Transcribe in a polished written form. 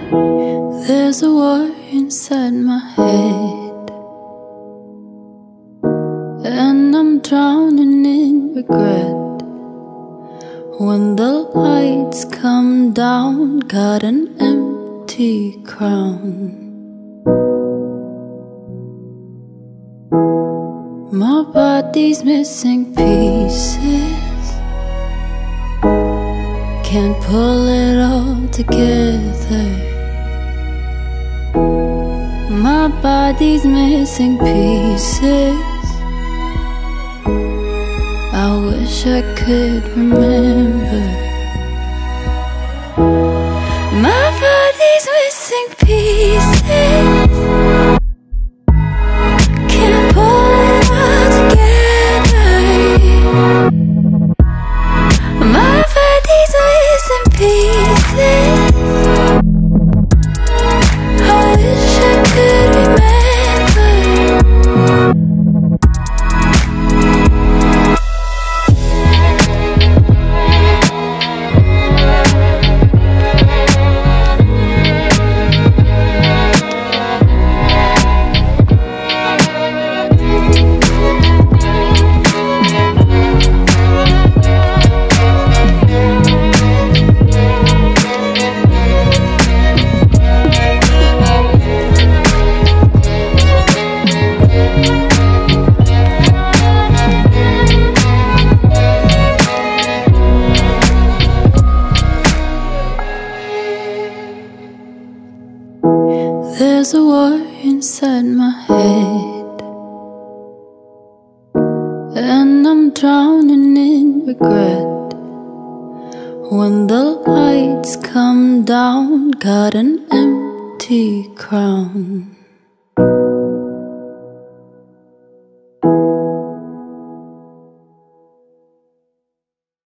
There's a war inside my head, and I'm drowning in regret. When the lights come down, got an empty crown. My body's missing pieces, can't pull it all together. My body's missing pieces, I wish I could remember. My body's missing pieces, can't pull it all together. My body's missing pieces, I wish I could remember. There's a war inside my head, and I'm drowning in regret. When the lights come down, got an empty crown.